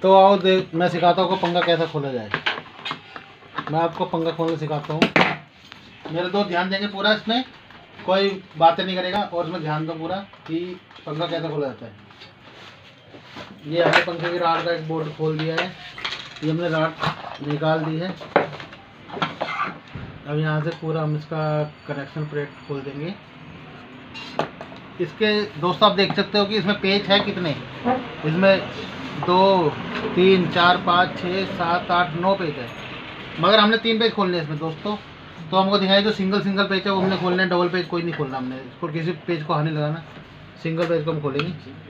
तो आओ मैं सिखाता हूँ पंखा कैसे खोला जाए। मैं आपको पंखा खोलना सिखाता हूँ। मेरे दोस्त ध्यान देंगे पूरा, इसमें कोई बातें नहीं करेगा और इसमें ध्यान दो पूरा कि पंखा कैसे खोला जाता है। ये हमने पंखे की राड का एक बोल्ट खोल दिया है, ये हमने राड निकाल दी है। अब यहाँ से पूरा हम इसका कनेक्शन प्लेट खोल देंगे। इसके दोस्तों आप देख सकते हो कि इसमें पेच है कितने, इसमें 2 3 4 5 6 7 8 9 पेज है, मगर हमने 3 पेज खोलने हैं इसमें दोस्तों। तो हमको दिखाया जो सिंगल पेज है वो हमने खोलना है, डबल पेज कोई नहीं खोलना हमने, इसको किसी पेज को हाथ नहीं लगाना, सिंगल पेज को हम खोलेंगे।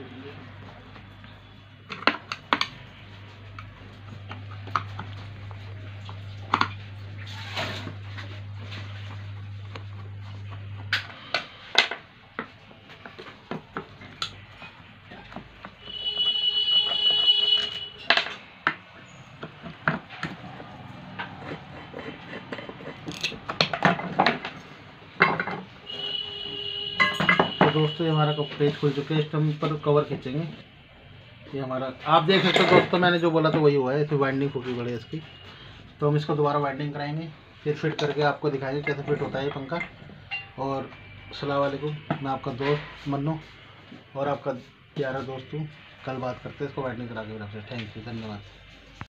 तो दोस्तों ये हमारा पेज खुल चुके हैं, इस टाइम पर कवर खींचेंगे। ये हमारा आप देख सकते हो दोस्तों, मैंने जो बोला था वही हुआ है, इसमें वाइंडिंग फूकी पड़ी है इसकी। तो हम इसको दोबारा वाइंडिंग कराएंगे, फिर फिट करके आपको दिखाएंगे कैसे फिट होता है ये पंखा। और अस्सलाम वालेकुम, मैं आपका दोस्त मन्नू और आपका प्यारा दोस्त हूँ। कल बात करते हैं इसको वाइंडिंग करा के। थैंक यू, धन्यवाद।